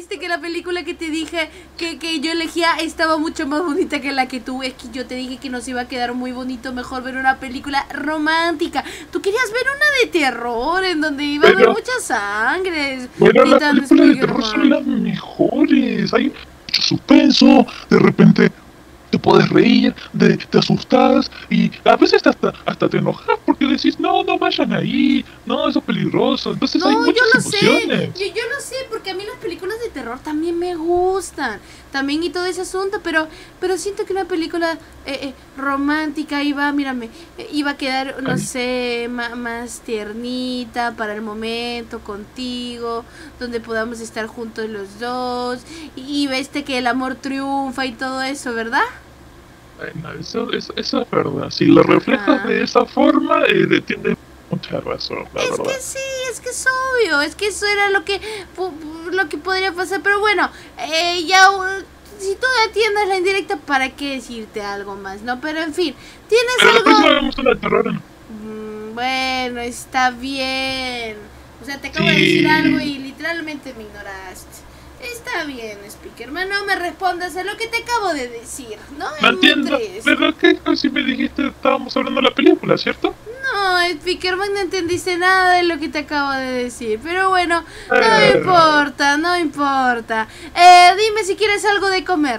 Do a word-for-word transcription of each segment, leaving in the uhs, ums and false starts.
viste que la película que te dije que, que yo elegía estaba mucho más bonita que la que tú. Es que yo te dije que nos iba a quedar muy bonito, mejor ver una película romántica. Tú querías ver una de terror en donde iba Pero, a haber mucha sangre. Bueno, las películas de terror son las mejores. Hay mucho suspenso, de repente te puedes reír, de, te asustas y a veces hasta, hasta te enojas porque decís, no, no vayan ahí, no, eso es peligroso. Entonces No, hay yo muchas lo sé, emociones. yo, yo lo sé, porque a mí las películas de terror también me gustan, también y todo ese asunto, pero pero siento que una película eh, eh, romántica iba, mírame, eh, iba a quedar, no Ay. sé, ma- más tiernita para el momento, contigo, donde podamos estar juntos los dos, y, y veste que el amor triunfa y todo eso, ¿verdad? Bueno, eso, eso, eso es verdad. Si lo reflejas Ajá. de esa forma, eh, le tienes mucha razón, la Es verdad. que sí, es que es obvio, es que eso era lo que pu- pu- lo que podría pasar, pero bueno, eh, ya uh, si tú atiendes la indirecta, ¿para qué decirte algo más? No, pero en fin, ¿tienes Pero la próxima algo? vemos una de terror. ¿No? Mm, bueno, está bien. O sea, te acabo de Sí. decir algo y literalmente me ignoraste. Está bien, Speakerman, no me respondas a lo que te acabo de decir, ¿no? No Es muy entiendo. triste. Pero que si me dijiste estábamos hablando de la película, ¿cierto? No, Speakerman, no entendiste nada de lo que te acabo de decir. Pero bueno, no Eh. importa, no importa. Eh, dime si quieres algo de comer.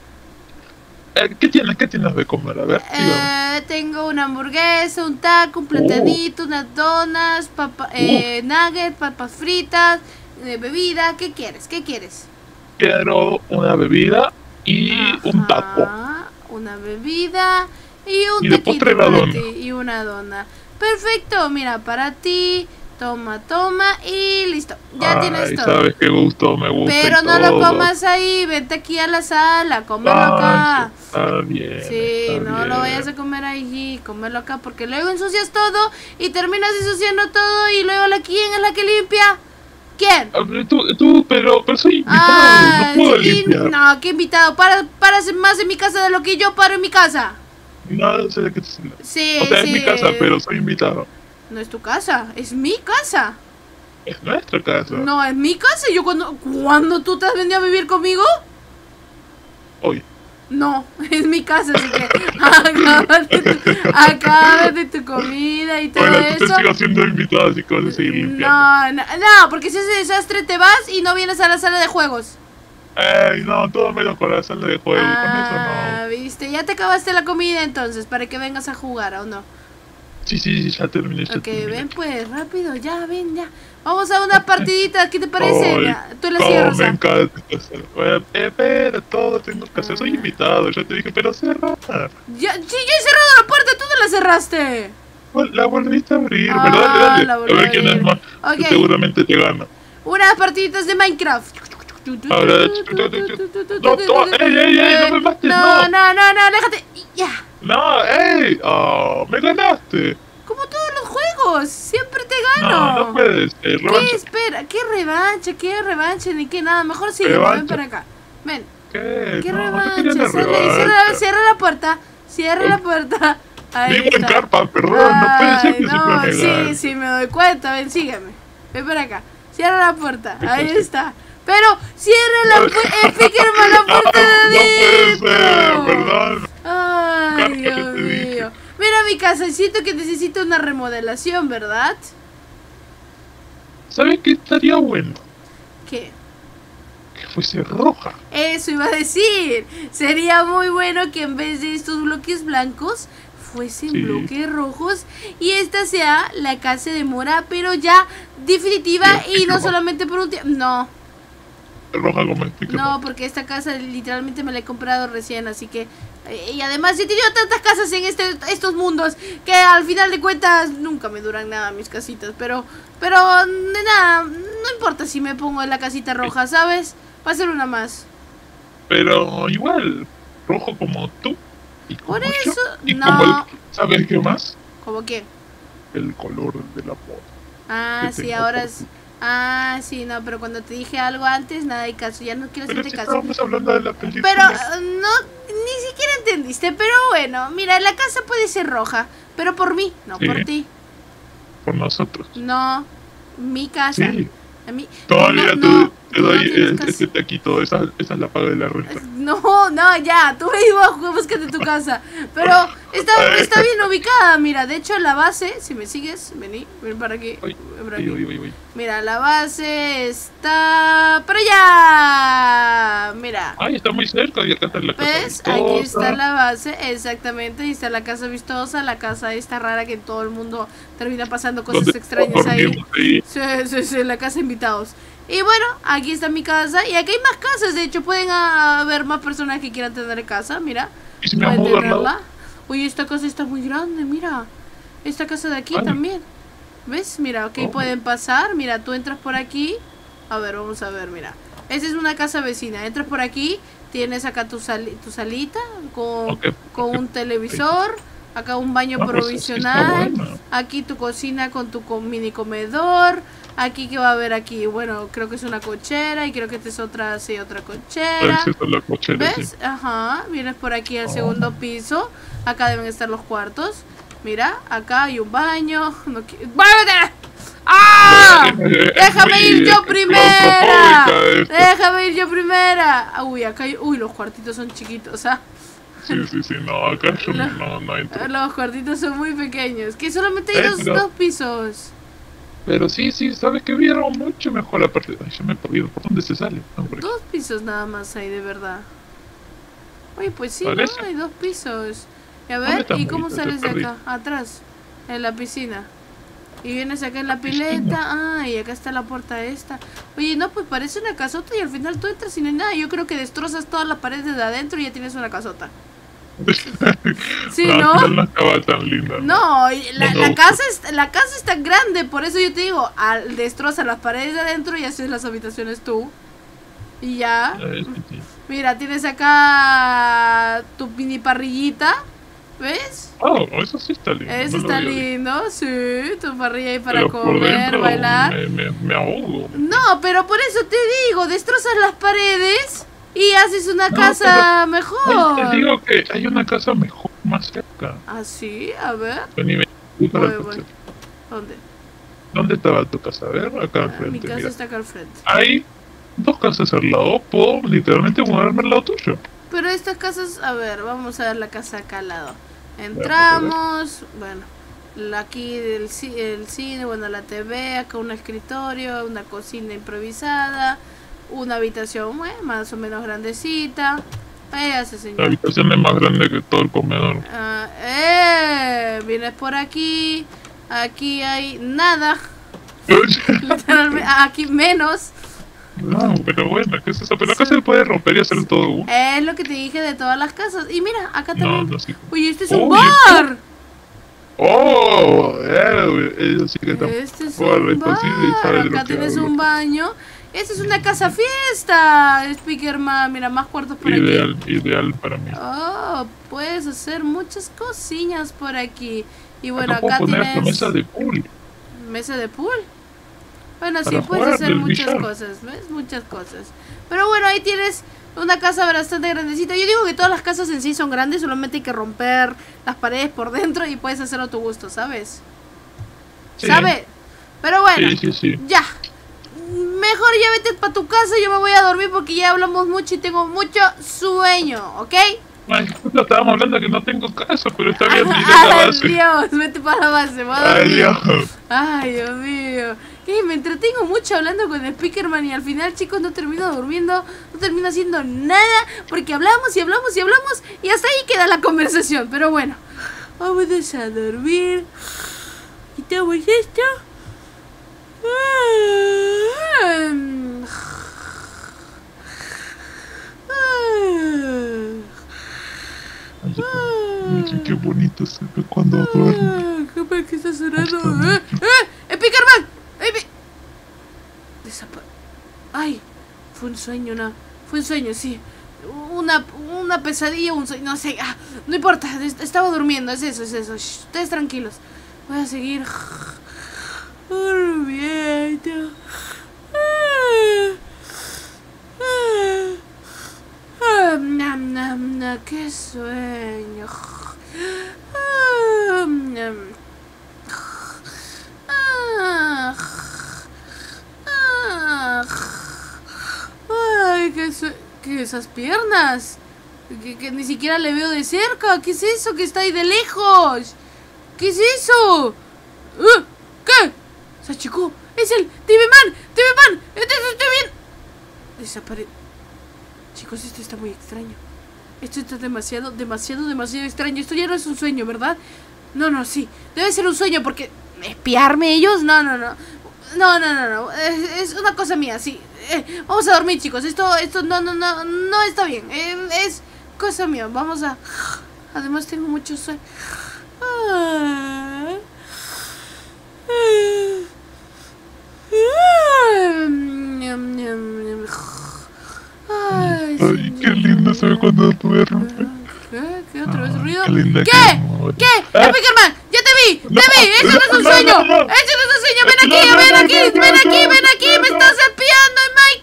Eh, ¿Qué tienes? ¿Qué tienes de comer? A ver, dígame. Eh, tengo una hamburguesa, un taco, un platanito, unas donas, papa, eh, nuggets, papas fritas, eh, bebida. ¿Qué quieres? ¿Qué quieres? Quiero una bebida y un taco. Ajá, una bebida y un Y de taquito postre la para dona. ti, y una dona. Perfecto, mira, para ti. Toma, toma y listo. Ya Ay, tienes todo. sabes qué gusto me gusta. Pero y no lo todo. comas ahí, vente aquí a la sala, cómelo Ay, acá. está bien. Sí, está no bien. lo vayas a comer ahí, cómelo acá porque luego ensucias todo y terminas ensuciando todo y luego la quién es la que limpia. ¿Quién? A ver, Tú, tú, pero, pero soy invitado, Ah, no puedo sí, limpiar. no, qué invitado. Para, paras más en mi casa de lo que yo paro en mi casa. No sé de qué te hablas. Sí, O sea, sí. es mi casa, pero soy invitado. No es tu casa, es mi casa. Es nuestra casa. No, es mi casa. Yo cuando, ¿cuándo tú te has venido a vivir conmigo? Hoy. No, es mi casa, así que acábate tu, acábate tu comida y todo Bueno, tú te eso. sigo siendo invitado, así que vas a seguir limpiando. No, no, no, porque si ese desastre te vas y no vienes a la sala de juegos. Ey, no, todo menos con la sala de juego, con eso Ah, no. viste, ya te acabaste la comida entonces, para que vengas a jugar, ¿o no? Sí, sí, sí, ya terminé, ya Ok, terminé. ven pues, rápido, ya, ven, ya. Vamos a una partidita, ¿qué te parece? Ay, Ya, tú la no, cierras. me ¿Ah? encanta hacer. Bueno, eh, pero todo tengo que hacer, soy Ah. invitado, ya te dije, pero cerrar. Ya, sí, yo he cerrado la puerta, tú no la cerraste. La volviste a abrir, Ah, pero dale, dale. la A volví a ver quién es abrir. más, Ok. que seguramente te gana. Unas partiditas de Minecraft. Ahora, no, no, ey, ey, ey, no me mates, No, no. no, no, no, déjate. Ya. No, ey, oh, me ganaste. Como todos los juegos, siempre te No, gano. no puedes, eh, ¿Qué? revancha. Espera, ¿qué revancha? ¿Qué revancha? Ni qué nada. Mejor sigue, Revancha. ven para acá. Ven. ¿Qué? ¿Qué No, no revancha? quería la Sale, cierra, revancha. cierra la puerta. Cierra la puerta. Ahí Vivo en está. carpa, perdón, no puede ser Ay, que no, siempre me sí, gane. sí, me doy cuenta. Ven, sígueme. Ven para acá. Cierra la puerta. Ahí Entonces- está. Pero cierra la puerta. Speakerman, la puerta No de puede ser, adentro. ¿verdad? Ay, Carpa, Dios ya te dije. mío. Mira mi casa, siento que necesita una remodelación, ¿verdad? ¿Sabes qué estaría bueno? ¿Qué? Que fuese roja. Eso iba a decir. Sería muy bueno que en vez de estos bloques blancos fuesen Sí. bloques rojos y esta sea la casa de Mora, pero ya definitiva Sí, y no roja. solamente por un tiempo. No, Roja como explica. no, porque esta casa literalmente me la he comprado recién, así que eh, y además he tenido tantas casas en este estos mundos que al final de cuentas nunca me duran nada mis casitas, pero pero de nada, no importa si me pongo en la casita roja, ¿sabes? Va a ser una más. Pero igual, rojo como tú. Y como Por yo, eso, y no. como el- ¿Sabes qué más? ¿Cómo qué? El color del amor. Ah, que sí, tengo ahora por es... ti. Ah, sí, no, pero cuando te dije algo antes, nada de caso, ya no quiero Pero hacerte si caso. estábamos hablando de la película. Pero eh, no, ni siquiera entendiste, pero bueno, mira, la casa puede ser roja, pero por mí, no Sí. por ti. Por nosotros. No, mi casa. Sí. A mí, Todavía no, tú no, te te no doy tienes eh, casa. este taquito, esa, esa es la paga de la renta. No, no, ya, tú me ibas, búscate tu casa. Pero está, está bien ubicada, mira. De hecho, la base, si me sigues, vení, ven para aquí. Ay, Ven para ay, aquí. ay, ay, ay. Mira, la base está para allá. Mira. Ay, está muy cerca y acá está la casa ¿Ves? Aquí vistosa. está la base, exactamente. Ahí está la casa vistosa, la casa esta rara que todo el mundo termina pasando cosas Donde extrañas ahí. dormimos ahí. Sí, sí, sí, la casa de invitados. Y bueno, aquí está mi casa. Y aquí hay más casas, de hecho, pueden haber más personas que quieran tener casa, mira. ¿Y si me Pueden mudo al tenerla. lado? Uy, esta casa está muy grande, mira. Esta casa de aquí Vale. también. ¿Ves? Mira, ok, Oh. pueden pasar. Mira, tú entras por aquí. A ver, vamos a ver, mira. Esta es una casa vecina. Entras por aquí. Tienes acá tu, sali tu salita con, Ok, con ok. un televisor. Acá un baño Ah, pues, sí está provisional. buena. Aquí tu cocina con tu co- mini comedor. Aquí, ¿qué va a haber aquí? Bueno, creo que es una cochera. Y creo que esta es otra, sí, otra cochera. Esa es la cochera, ¿Ves? sí. Ajá. Vienes por aquí al Oh. segundo piso. Acá deben estar los cuartos. Mira, acá hay un baño. No qui- ¡Muévete! ¡Ah! ¡Déjame ir yo primera! claustrofóbica esta. ¡Déjame ir yo primera! Ah, Uy, acá hay... Uy, los cuartitos son chiquitos, ¿ah? Sí, sí, sí, no, acá yo no, No. no, no entro. Los cuartitos son muy pequeños. Que solamente hay Eh, dos, pero- dos pisos. Pero sí, sí, sabes que vieron mucho mejor la parte. Ay, ya me he perdido. ¿Por dónde se sale? Ah, por aquí. Dos pisos nada más hay, de verdad. Oye, pues sí, ¿no? Parece. Hay dos pisos. Y a ¿Dónde ver, está, ¿y cómo Morita? sales Te de perdí. acá? Atrás, en la piscina. Y vienes acá en la piscina. pileta. Ah, y acá está la puerta esta. Oye, no, pues parece una casota y al final tú entras y no hay nada. Yo creo que destrozas todas las paredes de adentro y ya tienes una casota. Sí, No, ¿no? al final no estaba tan linda. No, y la, No. la casa es, la casa es tan grande, por eso yo te digo, al destroza las paredes de adentro y haces las habitaciones tú. Y ya. Eh, sí, sí. Mira, tienes acá tu mini parrillita. ¿Ves? Oh, eso sí está lindo. Eso no lo está había visto. lindo, sí. Tu parrilla ahí para Pero por comer, dentro bailar. Me, me, me ahogo. No, pero por eso te digo, destrozas las paredes y haces una No, casa Ay, mejor. te digo que hay una casa mejor, más cerca. ¿Ah, sí? A ver. Vení, vení, tú para Voy, el voy. coche. ¿Dónde? ¿Dónde estaba tu casa? A ver, acá al Ah, mi frente. casa Mira. está acá al frente. Hay dos casas al lado. Puedo literalmente mudarme al lado tuyo. Pero estas casas, a ver, vamos a ver la casa acá al lado. Entramos, bueno, la- aquí el, ci- el cine, bueno, la T V, acá un escritorio, una cocina improvisada, una habitación eh, más o menos grandecita. Váyase, La señor. habitación es más grande que todo el comedor. Ah, eh, vienes por aquí, aquí hay nada, literalmente, aquí menos. No, pero bueno, ¿qué es eso? Pero acá se puede romper y hacer todo uno. Es lo que te dije de todas las casas. Y mira, acá No, también. no, sí. Oye, este es un Oye, bar. ¡Oh! Eh, eso sí que está Este es fuerte, un bar. imposible saber de lo Acá que tienes hablo. un baño. Esta es una casa fiesta, Speakerman. Mira, más cuartos por Ideal, aquí. ideal para mí. Oh, puedes hacer muchas cosillas por aquí. Y bueno, acá puedo acá poner tienes hasta mesa de pool. mesa de pool. Bueno, sí, Para puedes jugar hacer del muchas billar. cosas, ¿ves? Muchas cosas. Pero bueno, ahí tienes una casa bastante grandecita. Yo digo que todas las casas en sí son grandes, solamente hay que romper las paredes por dentro y puedes hacerlo a tu gusto, ¿sabes? Sí. ¿Sabes? Pero bueno, Sí, sí, sí. ya. Mejor ya vete para tu casa, yo me voy a dormir porque ya hablamos mucho y tengo mucho sueño, ¿ok? Ay, justo estábamos hablando que no tengo casa, pero está bien, iré a la base. Adiós, vete para la base, me voy a Ay, dormir. Dios. Ay, Dios mío. ¿Qué? Me entretengo mucho hablando con el Speakerman y al final, chicos, no termino durmiendo, no termino haciendo nada porque hablamos y hablamos y hablamos y hasta ahí queda la conversación. Pero bueno, vamos a dormir. Quitamos esto. Ay, qué- qué bonito se ve cuando duerme. ¿Qué que está sonando? Justamente. ¡Eh! ¡Eh! ¡Speakerman! ¡Eh! pi- Desapa- Ay, fue un sueño, no. Fue un sueño, sí. Una, una pesadilla, un sueño, no sé. Ah, no importa, est- estaba durmiendo, es eso, es eso. Shh, ustedes tranquilos. Voy a seguir durmiendo. Ah, ah, ah, nam, nam, nam, qué sueño. Ah, nam. Ah, ah, ¿Qué, qué, es- qué esas piernas? Que, que ni siquiera le veo de cerca. ¿Qué es eso que está ahí de lejos? ¿Qué es eso? Uh, ¿Qué? Se achicó. Es el T V Man. T V Man. Estoy bien. Desapare... Chicos, esto está muy extraño. Esto está demasiado, demasiado, demasiado extraño. Esto ya no es un sueño, ¿verdad? No, no, sí. Debe ser un sueño porque... ¿Espiarme ellos? No, no, no. No, no, no, no. Es, es una cosa mía, sí. Eh, vamos a dormir, chicos. Esto, esto no, no, no, no está bien. Eh, es cosa mía. Vamos a... Además tengo mucho sueño. Ah. Ay, Ay, qué lindo se ve cuando duerme. ¿Qué? ¿Qué otra vez Ay, ruido? qué linda ¿Qué? que- ¿Qué? ¡Spiderman! ¡Ya te vi! ¡Te No, vi! ¡Eso no es un no, sueño! no, no. ¡Eso no es un sueño! ¡Ven aquí! No, no, ¡Ven no, aquí! no, ¡Ven no, aquí! no, ¡Ven aquí! no, ¡Me no. estás espiando,